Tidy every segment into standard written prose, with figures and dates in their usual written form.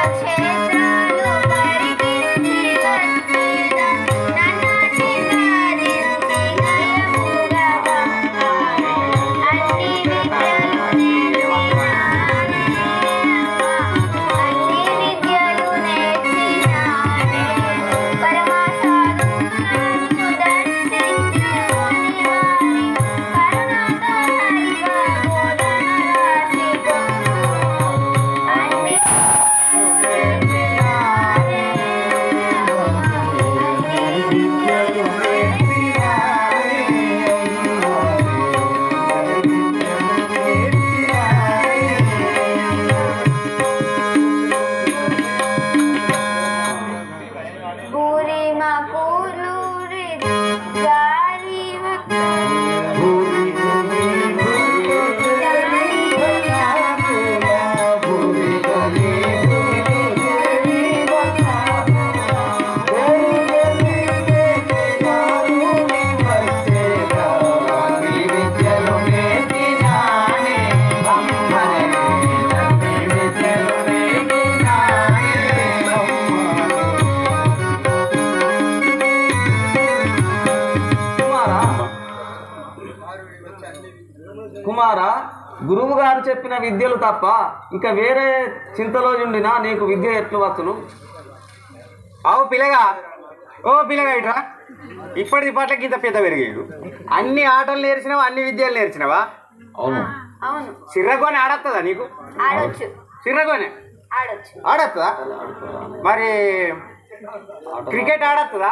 కుమారా, గురువు గారు చెప్పిన విద్యలు తప్ప ఇంకా వేరే చింతలో ఉండినా నీకు విద్య ఎట్లు వచ్చును? అవు పిల్లగా, ఓ పిల్లగా ఇట్రా. ఇప్పటి పట్లకి ఇంత పెద్ద పెరిగాడు. అన్ని ఆటలు నేర్చినావా, అన్ని విద్యలు నేర్చినావా? అవును. సిర్రగోని ఆడొస్తుందా నీకు? సిర్రగోని ఆడొస్తుందా? మరి క్రికెట్ ఆడొస్తుందా?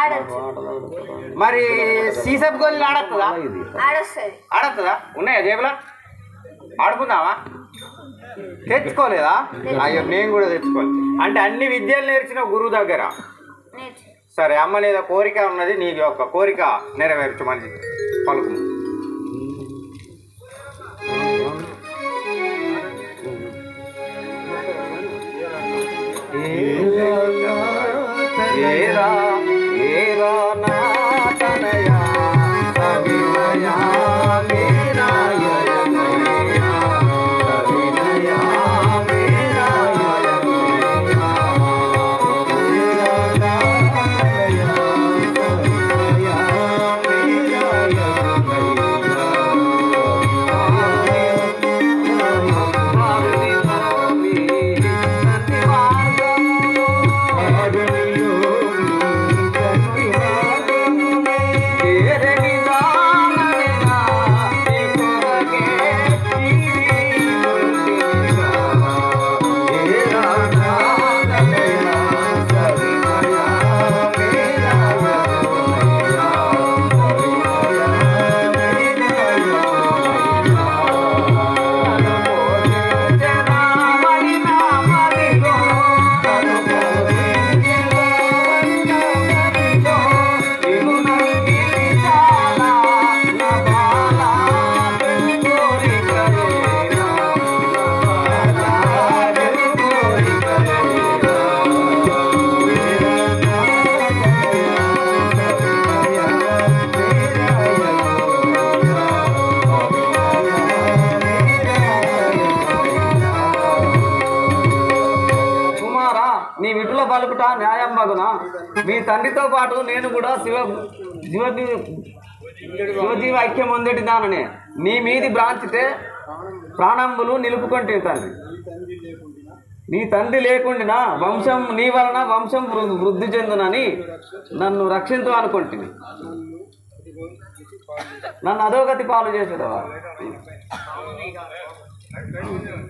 మరి సీసప్ గోళీలు ఆడొస్తుందా? ఆడొస్తుందా? ఉన్నాయా జేబులా? ఆడుకుందామా? తెచ్చుకోలేదా? అయ్యో, నేను కూడా తెచ్చుకోలేదు. అంటే అన్ని విద్యలు నేర్చిన గురువు దగ్గర. సరే, అమ్మ లేదా కోరిక ఉన్నది, నీకు ఒక కోరిక నెరవేర్చు. మంచి పలుకు. నీ విటుల పలుకుట న్యాయం మగున. మీ తండ్రితో పాటు నేను కూడా శివజీవ ఐక్యం పొందేటి దాననే. నీ మీది భ్రాంతితే ప్రాణంబులు నిలుపుకుంటే తండ్రి. నీ తండ్రి లేకుండా వంశం నీ వలన వంశం వృద్ధి చెందునని నన్ను రక్షించు అనుకుంటుంది. నన్ను అధోగతి పాలు చేసేదవా?